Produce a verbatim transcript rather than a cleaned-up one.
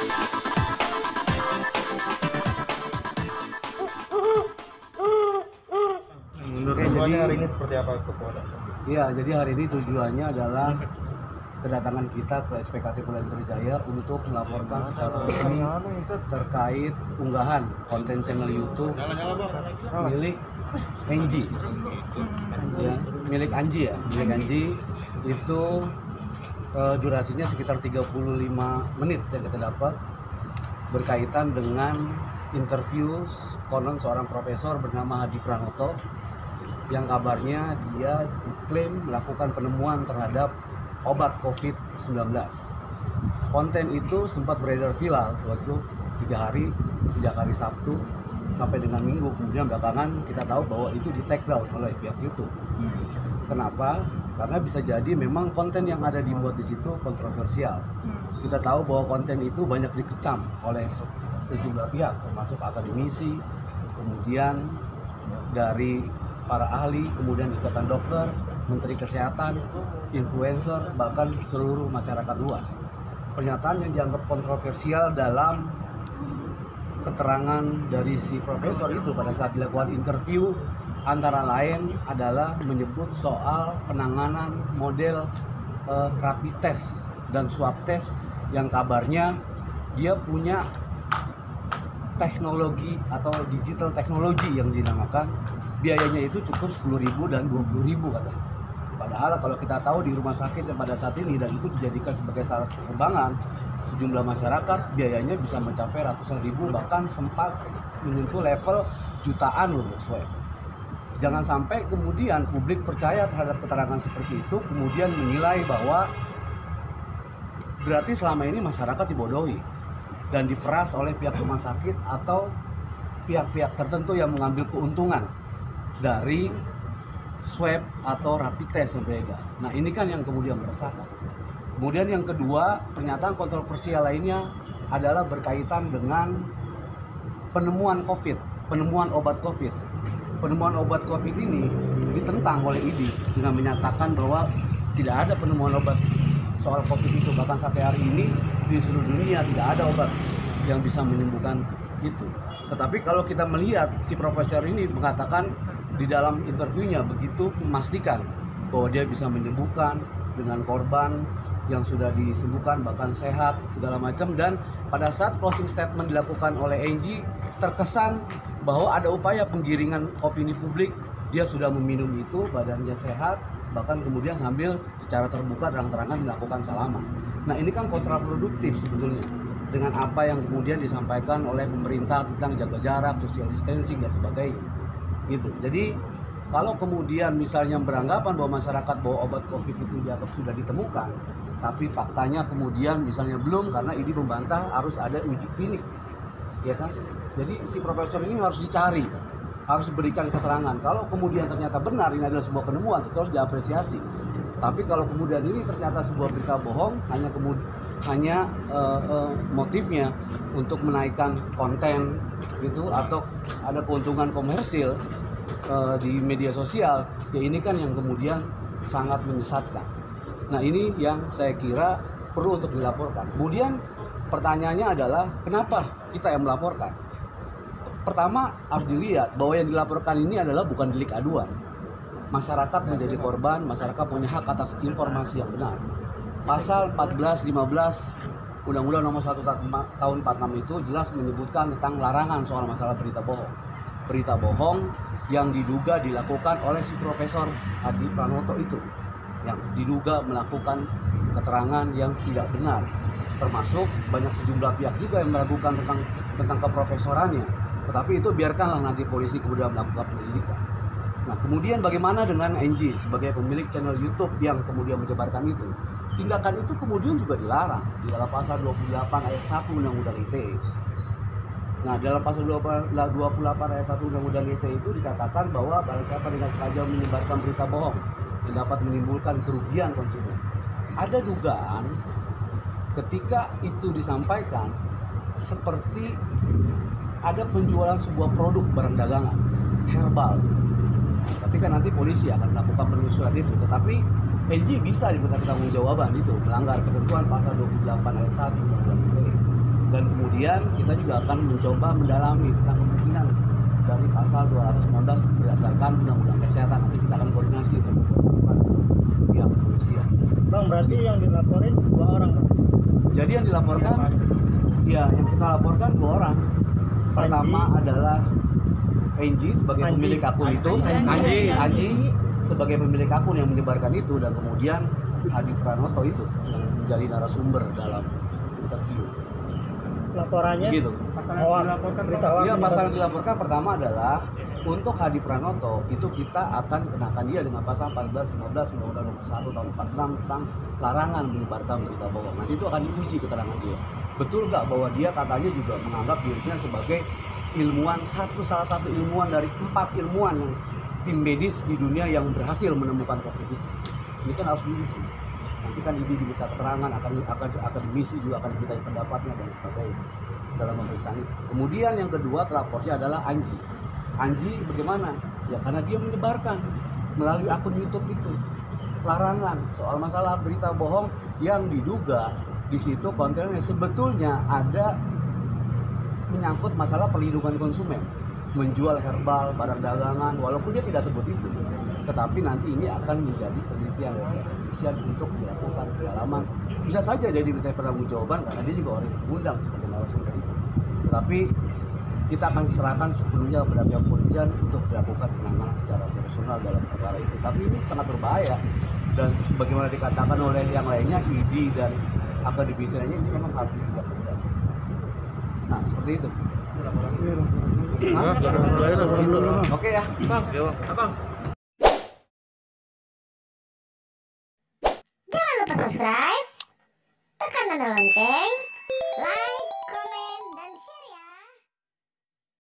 Oke, jadi hari ini seperti apa ke Polda? Iya, jadi hari ini tujuannya adalah kedatangan kita ke S P K T Polda Metro Jaya untuk melaporkan secara resmi terkait unggahan konten channel YouTube milik Anji, ya, milik Anji ya, milik Anji itu eh, durasinya sekitar tiga puluh lima menit yang kita dapat berkaitan dengan interview konon seorang profesor bernama Hadi Pranoto yang kabarnya dia diklaim melakukan penemuan terhadap obat covid sembilan belas. Konten itu sempat beredar viral waktu tiga hari sejak hari Sabtu sampai dengan Minggu. Kemudian belakangan kita tahu bahwa itu di take down oleh pihak YouTube. Kenapa? Karena bisa jadi memang konten yang ada dibuat di situ kontroversial. Kita tahu bahwa konten itu banyak dikecam oleh sejumlah pihak, termasuk akademisi, kemudian dari para ahli, kemudian ikatan dokter, menteri kesehatan, influencer, bahkan seluruh masyarakat luas. Pernyataan yang dianggap kontroversial dalam keterangan dari si profesor itu pada saat dilakukan interview antara lain adalah menyebut soal penanganan model eh, rapid test dan swab test yang kabarnya dia punya teknologi atau digital teknologi yang dinamakan. Biayanya itu cukup sepuluh ribu dan dua puluh ribu katanya. Padahal kalau kita tahu di rumah sakit yang pada saat ini dan itu dijadikan sebagai syarat penerbangan, sejumlah masyarakat biayanya bisa mencapai ratusan ribu, bahkan sempat menyentuh level jutaan loh swab. Jangan sampai kemudian publik percaya terhadap keterangan seperti itu, kemudian menilai bahwa berarti selama ini masyarakat dibodohi dan diperas oleh pihak rumah sakit atau pihak-pihak tertentu yang mengambil keuntungan dari swab atau rapid test yang beredar. Nah ini kan yang kemudian meresahkan. Kemudian yang kedua, pernyataan kontroversial lainnya adalah berkaitan dengan penemuan COVID, penemuan obat COVID. Penemuan obat COVID ini ditentang oleh I D I dengan menyatakan bahwa tidak ada penemuan obat soal COVID itu. Bahkan sampai hari ini di seluruh dunia tidak ada obat yang bisa menyembuhkan itu. Tetapi kalau kita melihat si profesor ini mengatakan di dalam interviewnya begitu memastikan bahwa dia bisa menyembuhkan dengan korban yang sudah disembuhkan bahkan sehat segala macam, dan pada saat closing statement dilakukan oleh Anji terkesan bahwa ada upaya penggiringan opini publik, dia sudah meminum itu, badannya sehat, bahkan kemudian sambil secara terbuka terang-terangan melakukan salaman. Nah ini kan kontraproduktif sebetulnya dengan apa yang kemudian disampaikan oleh pemerintah tentang jaga jarak, social distancing dan sebagainya. Gitu. Jadi kalau kemudian misalnya beranggapan bahwa masyarakat bahwa obat COVID itu dianggap sudah ditemukan, tapi faktanya kemudian misalnya belum, karena ini membantah harus ada uji klinik, ya kan? Jadi si profesor ini harus dicari, harus diberikan keterangan. Kalau kemudian ternyata benar ini adalah sebuah penemuan, itu harus diapresiasi. Tapi kalau kemudian ini ternyata sebuah berita bohong, hanya kemudian hanya uh, uh, motifnya untuk menaikkan konten gitu atau ada keuntungan komersil uh, di media sosial, ya ini kan yang kemudian sangat menyesatkan. Nah ini yang saya kira perlu untuk dilaporkan. Kemudian pertanyaannya adalah kenapa kita yang melaporkan? Pertama harus dilihat bahwa yang dilaporkan ini adalah bukan delik aduan. Masyarakat menjadi korban, masyarakat punya hak atas informasi yang benar. Pasal empat belas, lima belas Undang-Undang Nomor satu Tahun empat puluh enam itu jelas menyebutkan tentang larangan soal masalah berita bohong. Berita bohong yang diduga dilakukan oleh si Profesor Hadi Pranoto itu, yang diduga melakukan keterangan yang tidak benar, termasuk banyak sejumlah pihak juga yang meragukan tentang tentang keprofesorannya. Tetapi itu biarkanlah nanti polisi kemudian melakukan penyelidikan. Nah kemudian bagaimana dengan Anji sebagai pemilik channel YouTube yang kemudian menyebarkan itu? Tindakan itu kemudian juga dilarang di dalam pasal dua puluh delapan ayat satu Undang-Undang I T E. Nah dalam pasal dua puluh delapan ayat satu Undang-Undang I T E itu dikatakan bahwa barang siapa dengan sengaja menyebarkan berita bohong yang dapat menimbulkan kerugian konsumen. Ada dugaan ketika itu disampaikan seperti ada penjualan sebuah produk barang dagangan herbal. Nah, tapi kan nanti polisi akan melakukan penelusuran itu. Tetapi Anji bisa diminta pertanggungjawaban itu melanggar ketentuan pasal dua puluh delapan ayat satu Undang-Undang I T E. Dan kemudian kita juga akan mencoba mendalami tentang kemungkinan dari pasal dua ratus sembilan belas berdasarkan undang-undang kesehatan. Nanti kita akan koordinasi untuk membuat pihak kepolisian. Bang, berarti yang dilaporin dua orang, Bang? Jadi yang dilaporkan, ya yang kita laporkan dua orang. Pertama adalah Anji sebagai Anji. pemilik akun itu, Anji. Anji, Anji sebagai pemilik akun yang menyebarkan itu, dan kemudian Hadi Pranoto itu yang menjadi narasumber dalam interview. Laporannya Gitu. hoak, berita hoak. Iya, pasal yang dilaporkan pertama adalah untuk Hadi Pranoto itu kita akan kenakan dia dengan pasal empat belas lima belas Undang-Undang Nomor satu Tahun empat puluh enam tentang larangan menyebarkan berita bohong. Nanti itu akan diuji keterangan dia. Betul nggak bahwa dia katanya juga menganggap dirinya sebagai ilmuwan, satu salah satu ilmuwan dari empat ilmuwan yang tim medis di dunia yang berhasil menemukan COVID itu. Ini kan harus diuji. Nanti kan ini diminta keterangan, akan akan akademisi juga akan diminta pendapatnya dan sebagainya dalam pemeriksaan itu. Kemudian yang kedua telapornya adalah Anji. Anji bagaimana? Ya karena dia menyebarkan melalui akun YouTube itu larangan soal masalah berita bohong yang diduga di situ kontennya sebetulnya ada menyangkut masalah perlindungan konsumen, menjual herbal, barang dagangan, walaupun dia tidak sebut itu. Tetapi nanti ini akan menjadi penelitian dari kepolisian untuk dilakukan pendalaman. Bisa saja dia diminta pertanggungjawaban karena dia juga orang yang diundang sebagai narasumber itu. Tetapi kita akan serahkan sepenuhnya kepada pihak kepolisian untuk dilakukan penanganan secara profesional dalam perkara itu. Tapi ini sangat berbahaya dan sebagaimana dikatakan oleh yang lainnya, I D I dan akademisi lainnya, ini memang harus dilakukan. Nah, seperti itu. Hah? Oke ya, Bang. Abang. Jangan lupa subscribe, tekan tanda lonceng,